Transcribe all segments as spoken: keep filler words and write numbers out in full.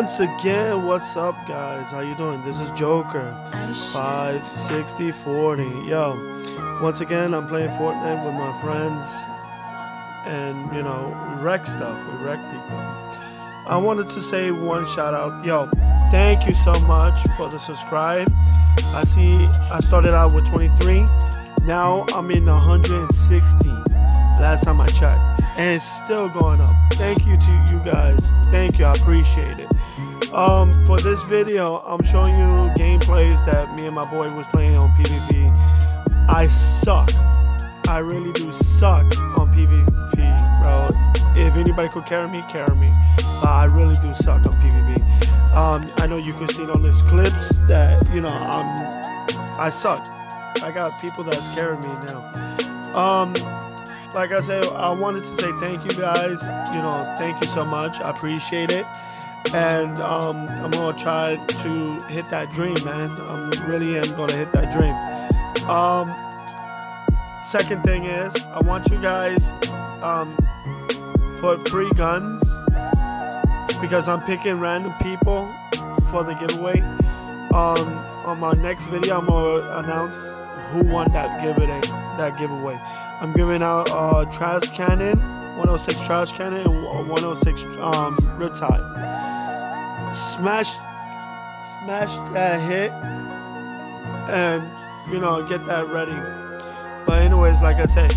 Once again, what's up, guys? How you doing? This is Joker five sixty forty. Yo, once again, I'm playing Fortnite with my friends, and you know, we wreck stuff. We wreck people. I wanted to say one shout out. Yo, thank you so much for the subscribe. I see I started out with twenty-three. Now I'm in one hundred sixty. Last time I checked, and it's still going up. Thank you to you guys. Thank you. I appreciate it. Um, for this video, I'm showing you gameplays that me and my boy was playing on PvP. I suck. I really do suck on PvP, bro. If anybody could carry me, carry me. But I really do suck on PvP. Um, I know you could see it on these clips that, you know, I'm, I suck. I got people that's carrying me now. Um, like I said, I wanted to say thank you guys. You know, thank you so much. I appreciate it. And um, I'm gonna try to hit that dream, man. I really am gonna hit that dream. Um, second thing is, I want you guys um, put free guns, because I'm picking random people for the giveaway. Um, on my next video, I'm gonna announce who won that giveaway. That giveaway. I'm giving out uh, trash cannon, one oh six trash cannon, and one oh six um, riptide. Smash, smash that hit, and you know, get that ready. But anyways, like I said,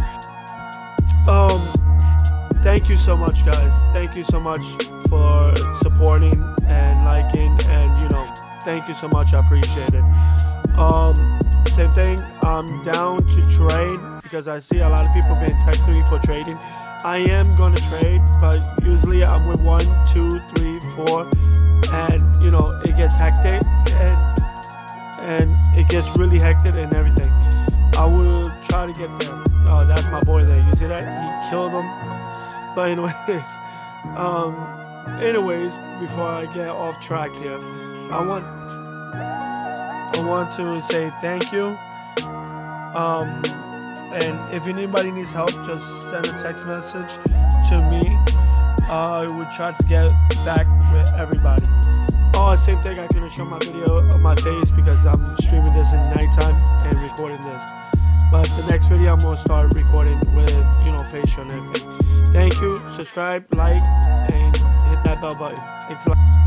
um, thank you so much, guys. Thank you so much for supporting and liking, and you know, thank you so much. I appreciate it. Um, same thing. I'm down to trade, because I see a lot of people been texting me for trading. I am going to trade, but usually I'm with one, two, three, four, and you know, it gets hectic, and and it gets really hectic and everything. I will try to get there. Oh, that's my boy there. You see that? He killed him. But anyways, um, anyways, before I get off track here, I want I want to say thank you. Um, and if anybody needs help, just send a text message to me. Uh, I would try to get back with everybody. Oh, same thing, I couldn't show my video of my face because I'm streaming this in nighttime and recording this. But the next video, I'm going to start recording with, you know, facial and everything. Thank you, subscribe, like, and hit that bell button. Thanks a lot.